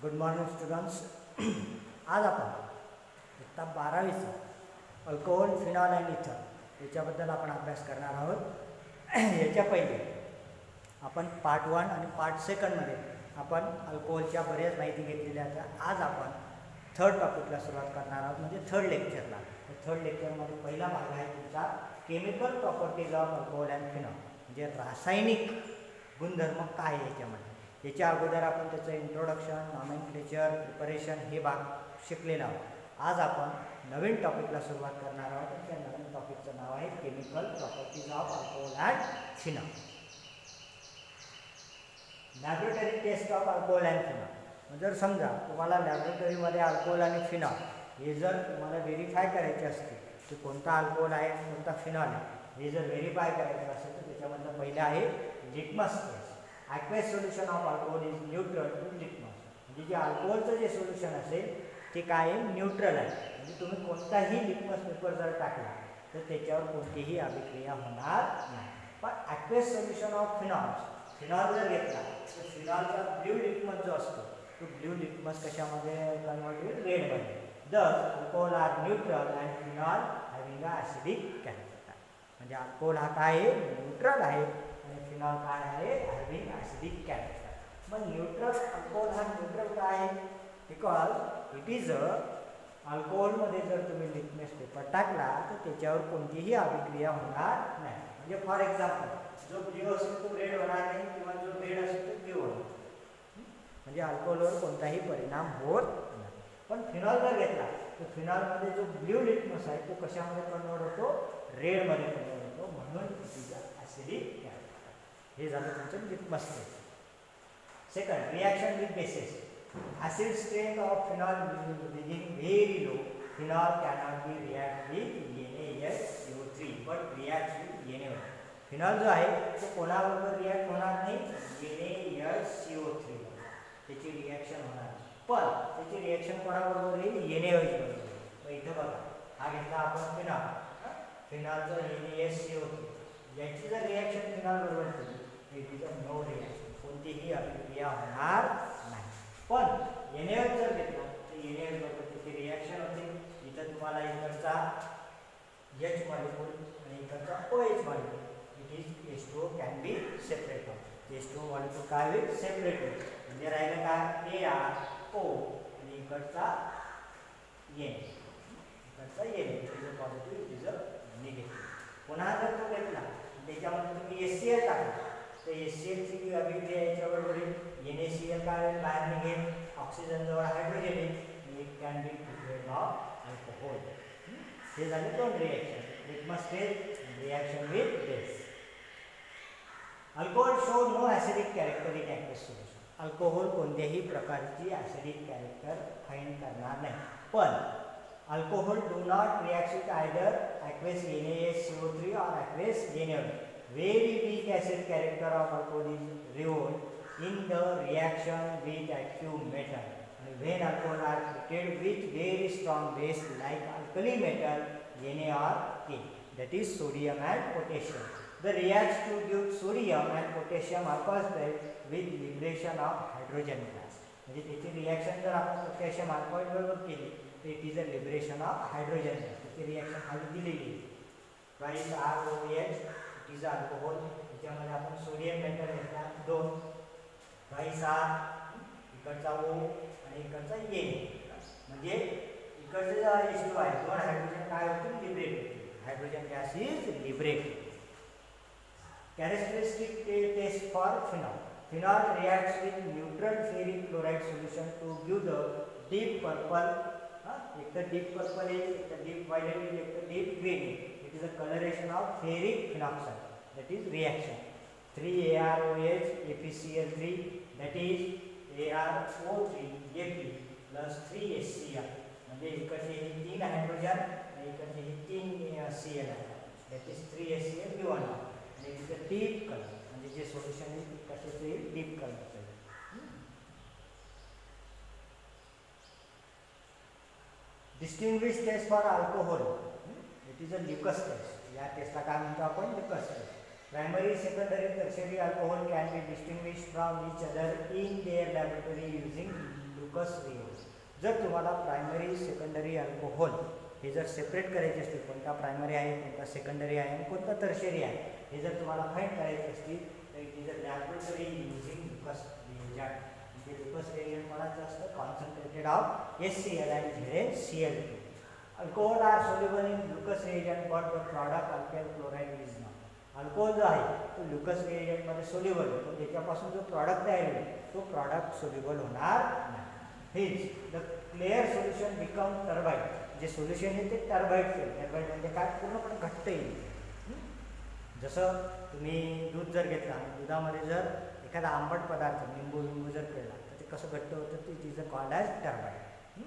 Good morning students. आज आपण इयत्ता 12वीचा अल्कोहोल, फिनॉल अँड इथर याच्याबद्दल आपण अभ्यास करणार आहोत. याच्या पहिले आपण पार्ट 1 आणि पार्ट 2 मध्ये आपण अल्कोहोलच्या बऱ्याच माहिती घेतलेल्या आहेत. आज आपण थर्ड टॉपिकला सुरुवात करणार आहोत, म्हणजे थर्ड लेक्चरला. थर्ड लेक्चरमध्ये पहिला भाग आहे तुमचा chemical properties of alcohol and phenol, म्हणजे रासायनिक गुणधर्म काय आहे याच्यामध्ये. याच्या अगोदर आपण त्याचं इंट्रोडक्शन, नॉमेनक्लेचर, प्रिपरेशन हे भाग शिकलेला आहोत. आज आपण नवीन टॉपिकला सुरुवात करणार आहोत. त्या नवीन टॉपिकचं नाव आहे chemical properties of alcohol and phenol. Laboratory test of alcohol and phenol. जर समजा तुम्हाला लॅबोरेटरीमध्ये अल्कोहोल आणि फिनॉल हे जर तुम्हाला व्हेरीफाय करायचे असते की कोणता अल्कोहोल आहे कोणता फिनॉल आहे, हे जर व्हेरीफाय करायचं असेल तर त्याच्यामधलं पहिलं आहे litmus test. Aqueous solution of alcohol is neutral to litmus. म्हणजे जे अल्कोहोलचं जे सोल्युशन असेल ते काय आहे, न्यूट्रल आहे. म्हणजे तुम्ही कोणताही लिटमस पेपर जर टाकला तर त्याच्यावर कोणतीही अभिक्रिया होणार नाही. पण ॲक्वेस सोल्युशन ऑफ फिनॉल जर घेतला तर फिनॉलचा ब्ल्यू लिटमस जो असतो तो ब्ल्यू लिटमस कशामध्ये कन्वर्ट होईल, रेडमध्ये. Thus alcohol are neutral and phenol having a acidic character. म्हणजे अल्कोहोल हा काय आहे, न्यूट्रल आहे, आणि फिनॉल काय आहे, हॅव्हिंग ॲसिडिक कॅरेक्टर. मग न्यूट्रल अल्कोहोल हा न्यूट्रल काय आहे, बिकॉज इट इज अल्कोहोलमध्ये जर तुम्ही लिटमस पेपर टाकला तर त्याच्यावर कोणतीही अभिक्रिया होणार नाही. म्हणजे फॉर एक्झाम्पल जो ब्ल्यू असेल तो रेड होणार नाही, किंवा जो रेड असेल तो ब्ल्यू होणार. म्हणजे अल्कोहोलवर कोणताही परिणाम होत नाही. पण फिनॉल जर घेतला तर फिनॉलमध्ये जो ब्ल्यू लिटमस आहे तो कशामध्ये कन्वर्ट होतो, रेडमध्ये कन्वर्ट होतो. म्हणून ॲसिडिक कॅरेक्टर. हे झालं तुमचं litmus test. Second, reaction with bases. Acid strength of phenol being very low. Phenol cannot be react with NaSCO3 but react with Na. Phenol जो आहे तो कोणाबरोबर रिॲक्ट होणार नाही, NaSCO3. त्याची रिॲक्शन होणार, पण त्याची रिॲक्शन कोणाबरोबर येईल, NaOH बरोबर. मग इथं बघा, हा घेतला आपण फिनॉलचा NaSCO3. याची जर रिॲक्शन फिनॉल बरोबर केली तर it is a no reaction, कोणतीही अभिक्रिया होणार नाही. पण NaOH जर घेतला तर NaOH बरोबर त्याची रिॲक्शन होते. इथं तुम्हाला इकडचा H मॉलिक्यूल आणि इकडचा OH molecule, it is H2O can be separate. H2O molecule काय होईल, सेपरेट होईल. म्हणजे राहिलं काय, ArO आणि इकडचा Na. इकडचा Na, it is a positive, it is a negative. पुन्हा जर तो घेतला त्याच्यामध्ये तुम्ही HCl टाकला तर HCl ची अभिक्रिया याच्याबरोबर येईल. NaCl काय होईल, बाहेर निघेल, ऑक्सिजन जवळ हायड्रोजन येईल, it can be prepared of alcohol. हे झाले दोन reaction, litmus test, reaction with base. Alcohol show no acidic character in aqueous solution. Alcohol कोणत्याही प्रकारची ॲसिडिक कॅरेक्टर फाइंड करणार नाही. पण alcohol do not react with either aqueous NaSCO3 or aqueous NaOH. Very weak acid character of alcohol is revealed in the reaction with active metal. And when alcohol are treated with very strong base like alkali metal Na or K, that is sodium and potassium, the reaction to give sodium and potassium alcohol with liberation of hydrogen gas. म्हणजे त्याची reaction जर आपण potassium alcohol बरोबर केली तर it is a liberation of hydrogen gas. त्याची reaction खाली दिलेली आहे. Twice ROH, it is alcohol. त्याच्यामध्ये आपण सोडियम मेटल घेतला 2, ट्वाइस R, इकडचा O आणि इकडचा Na. म्हणजे इकडचे जे H2 आहे, 2 हायड्रोजन काय होतील, लिबरेट होतील. Hydrogen gas is liberated. Characteristic test for phenol. Phenol reacts with neutral ferric chloride solution to give the deep purple. एक तर deep purple है, एक तर deep violet है, एक तर deep green है. It is a coloration of ferric phenoxide. That is reaction. 3ArOH FeCl3, that is ArO3Ap plus 3HCl. म्हणजे इकडचे हे 3 हायड्रोजन आणि इकडचे हे 3 Cl आहे. That is 3HCl given. आणि इथे deep color, म्हणजे जे सोल्युशन आहे ते कशाचं येईल, डीप कलरचं येईल. Distinguish test for alcohol, it is a Lucas test. या टेस्टला काय म्हणतो आपण, Lucas test. Primary, secondary, tertiary alcohol can be distinguish from each other in their laboratory using Lucas reaction. जर तुम्हाला प्रायमरी सेकंडरी अल्कोहोल हे जर सेपरेट करायचे असतील, कोणता प्रायमरी आहे, कोणता सेकंडरी आहे आणि कोणता टर्शियरी आहे, हे जर तुम्हाला फाईंड करायचे असतील तर it is a laboratory using Lucas reagent. म्हणजे लुकस रिएजंट कोणाचं असतं, concentrated of HCl and ZnCl2. Alcohol are soluble in Lucas reagent but the product alkyl chloride is not. Alcohol जो आहे तो लुकस रिएजंटमध्ये सोल्युबल आहे, पण त्याच्यापासून जो प्रॉडक्ट तयार होईल तो प्रॉडक्ट सोल्युबल होणार नाही. हेच the clear solution become turbid. जे सोल्युशन आहे ते टर्बाईड येईल. टर्बाईड म्हणजे काय, पूर्णपणे घट्ट येईल. जसं तुम्ही दूध जर घेतला आणि दुधामध्ये जर एखादा आंबट पदार्थ लिंबू जर केला तर ते कसं घट्ट होतं, ते is called as turbid.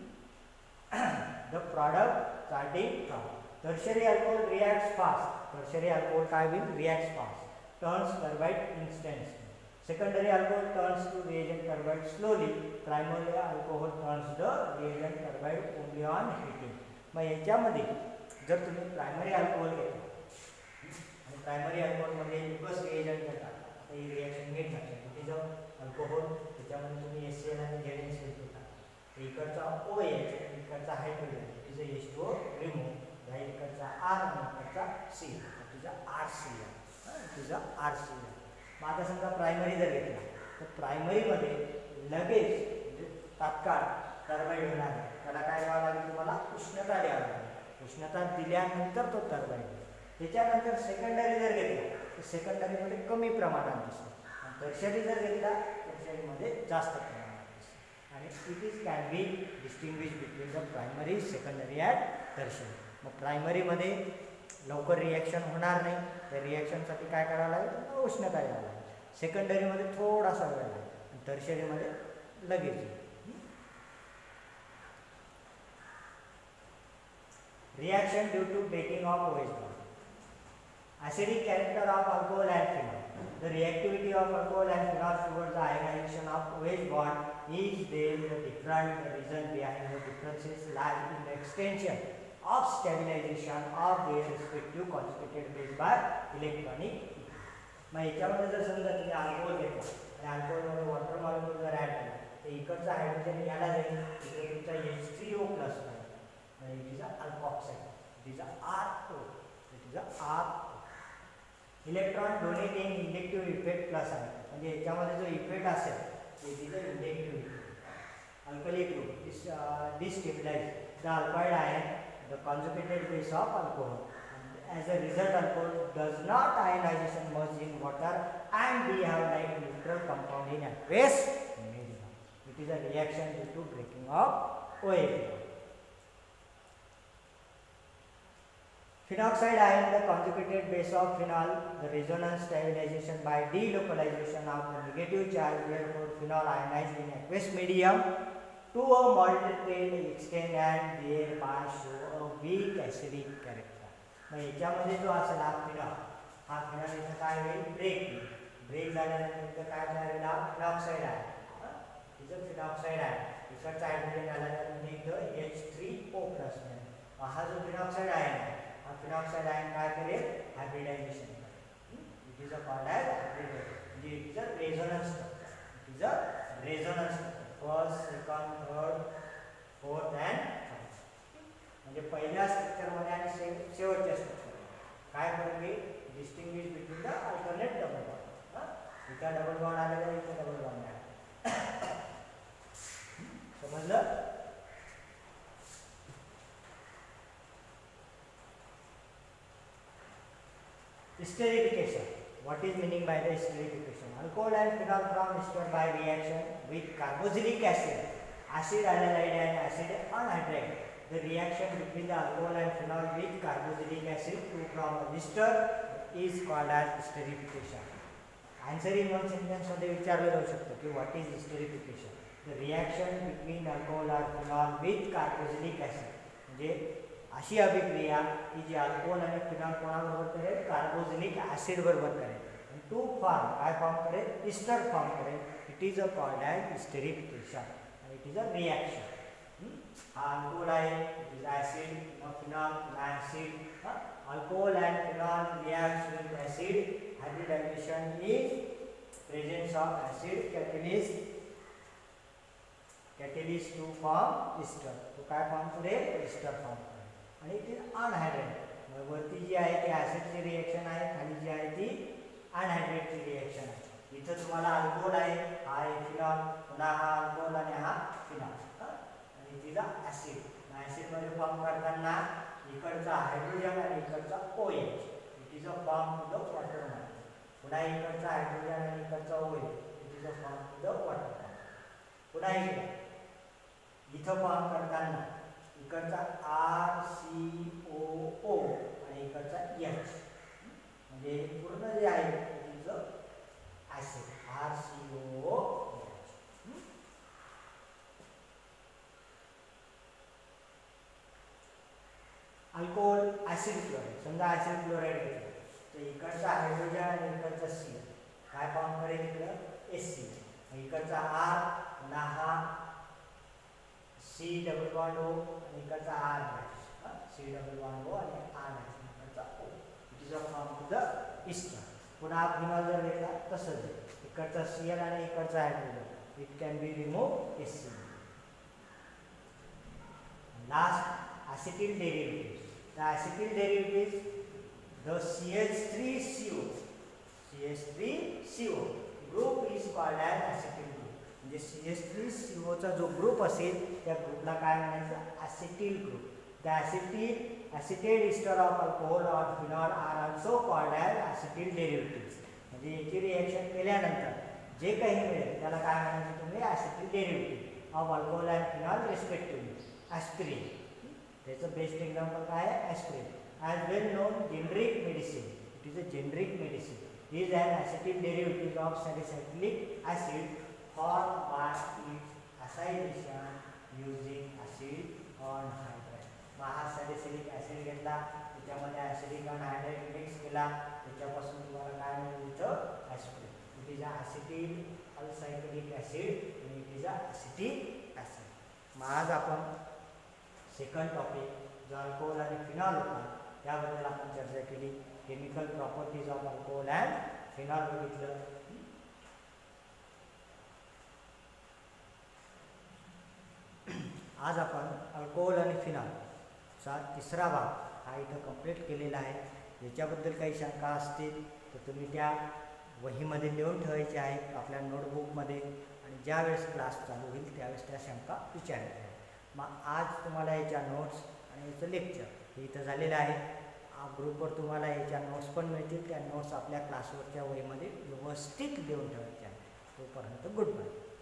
The product starting from tertiary alcohol reacts fast. Tertiary alcohol काय होईल, reacts fast, turns turbid instantly. Secondary alcohol turns to reagent turbid slowly. Primary alcohol turns the reagent turbid only on heating. मग याच्यामध्ये जर तुम्ही primary alcohol घेता आणि primary अल्कोहोलमध्ये Lucas reagent घेता तर ही रिॲक्शन घेत जाते. इट इज अल्कोहोल, त्याच्यामध्ये तुम्ही HCl आणि ZnCl घेता, इकडचा OH, इकडचा hydrogen, it is H2O remove, इकडचा R आणि इकडचा C, it is RCl, it is RCl. मग आता समजा प्रायमरी जर घेतला तर प्रायमरीमध्ये लगेच म्हणजे तात्काळ टर्बाईड होणार आहे. त्याला काय द्यावं लागेल, तुम्हाला उष्णता द्यावी लागेल. उष्णता दिल्यानंतर तो टर्बाईड होईल. त्याच्यानंतर सेकंडरी जर घेतला तर सेकंडरीमध्ये कमी प्रमाणात दिसतो, आणि टर्शियरी जर घेतला टर्शियरीमध्ये जास्त प्रमाणात दिसतो. आणि it is can be distinguish between the primary, secondary and tertiary. मग प्रायमरीमध्ये लवकर रिॲक्शन होणार नाही, त्या रिॲक्शनसाठी काय करावं लागेल, तर उष्णता द्यावं लागेल. सेकंडरीमध्ये थोडासा वेळ लागेल आणि टर्शियरीमध्ये लगेच येईल. Reaction due to breaking of OH bond. Acidic character of alcohol and phenol. The reactivity of alcohol and phenol towards the ionization of OH bond is there. The different reason behind the differences lie in the extension of stabilization of their respective conjugated base by electronic. मग याच्यामध्ये जर समजा तुम्ही alcohol घेतला आणि अल्कोहोलमध्ये water molecule जर add केला तर इकडचा हायड्रोजन याला जाईल, इकडे तुमचा H3O प्लस आहे, it is alkoxide, it is R2, it is R2. Electron donating inductive effect plus आहे, म्हणजे याच्यामध्ये जो इफेक्ट असेल it is a inductive effect. Alkyl group destabilize the अल्काइड ion, the conjugated base of alcohol. As a result, alcohol does not ionization much in water and we have like neutral compound in aqueous medium. It is a reaction due to breaking of OH. Phenoxide ion, the conjugated base of phenol, the resonance stabilization by delocalization of the negative charge, therefore phenol ionized in aqueous medium to a malted extent and thereby show a weak acidic character. मग याच्यामध्ये जो असेल हा phenol इथं काय होईल, break झाल्यानंतर काय तयार होईल, फिनॉक्साईड आहे, तिचं फिनॉक्साईड आहे, इकडचा हायड्रोजन आल्यानंतर इथं H3O प्लस मिळेल. हा जो फिनॉक्साईड आहे हा फिनॉक्साईड आयन काय करेल, हायब्रिडायझेशन करेल. It is a called as hybridization, म्हणजे it is a resonance structure, it is a resonance structure, first, second, third, fourth and म्हणजे पहिल्या स्ट्रक्चरमध्ये आणि शेवटच्या स्ट्रक्चर काय फरक आहे, distinguish between the alternate double bond. इथं डबल बॉन्ड आलेला, इथं डबल बॉन्ड आहे. समजलं. Esterification. What is meaning by the esterification? Alcohol and phenol from ester by reaction with carboxylic acid, acid aldehyde and acid anhydride. The reaction between the alcohol and phenol with carboxylic acid to form a ester is called as esterification. Answer in one sentence मध्ये विचारलं जाऊ शकतं की what is esterification? The reaction between alcohol and phenol with carboxylic acid. म्हणजे अशी अभिक्रिया की जी alcohol आणि फिनॉल कोणाबरोबर करेल, कार्बोक्सिलिक ॲसिड बरोबर करेल, टू फॉर्म काय फॉर्म करेल, इस्टर फॉर्म करेल. It is a called as esterification. It is a reaction. Alcohol is acid, phenol acid. Alcohol and phenol reacts with acid. Hybridization is presence of acid catalyst catalyst to form ester, तो काय form करेल, ester form करेल. आणि ते अनहायड्रेट, वरती जी आहे ती ॲसिडची reaction आहे, खाली जी आहे ती अनहायड्रेटची रिएक्शन आहे. इथं तुम्हाला अल्कोहोल आहे, हा आहे फिनॉल, पुन्हा हा अल्कोहोल आणि हा फिनॉल, आणि तिला ॲसिड. ॲसिडमध्ये फॉर्म करताना इकडचा हायड्रोजन आणि इकडचा OH, it is a form to the water molecule. पुन्हा इकडचा हायड्रोजन आणि इकडचा OH, it is a form to the water molecule. पुन्हा इथं फॉर्म करताना इकडचा RCOO आणि इकडचा H, म्हणजे पूर्ण जे आहे it is a acid, RCOO. Alcohol acid chloride, समजा ॲसिड क्लोराईड घेतलं तर इकडचा हायड्रोजन आणि इकडचा C काय फॉर्म करेल, इकडं SC, इकडचा R, पुन्हा हा C डबल बॉन्ड O आणि इकडचा R dash, C double bond O आणि R डॅश, इकडचा O, it is a form to the ester. पुन्हा फिनॉल जर घेतला तसंच आहे, इकडचा Cl आणि इकडचा hydrogen, it can be remove SC. Last acetyl derivatives. The acetyl derivatives, the CH3CO group is called as acetyl group. म्हणजे CH3CO चा जो ग्रुप असेल त्या ग्रुपला काय म्हणायचं, acetyl group. The acetate ester of alcohol or phenol are also called as acetyl derivatives. म्हणजे याची रिएक्शन केल्यानंतर जे काही मिळेल त्याला काय म्हणायचं तुम्ही, acetyl derivative of alcohol and phenol respectively. Aspirin, त्याचं बेस्ट एक्झाम्पल काय आहे, aspirin. As well known generic medicine, it is a generic medicine, is an acetic derivative of salicylic acid form by its acylation using acid anhydride. मग हा salicylic acid घेतला, त्याच्यामध्ये acidic on hydride mix केला, त्याच्यापासून तुम्हाला काय मिळेल, इथं aspirin. It is a acetic alicyclic acid आणि it is a acetic acid. मग आज आपण सेकंड टॉपिक जो अल्कोहोल आणि फिनॉल होता त्याबद्दल आपण चर्चा केली. Chemical properties of alcohol and phenol बघितलं. आज आपण अल्कोहोल आणि फिनॉलचा तिसरा भाग हा इथं कंप्लीट केलेला आहे. याच्याबद्दल काही शंका असतील तर तुम्ही त्या वहीमध्ये लिहून ठेवायचे आहेत आपल्या नोटबुकमध्ये, आणि ज्यावेळेस क्लास चालू होईल त्यावेळेस त्या शंका विचारायच्या. मग आज तुम्हाला याच्या नोट्स आणि याचं लेक्चर हे इथं झालेलं आहे. ग्रुपवर तुम्हाला याच्या नोट्स पण मिळतील. त्या नोट्स आपल्या क्लासवरच्या वहीमध्ये व्यवस्थित लिहून ठेवायच्या. तोपर्यंत गुड बाय.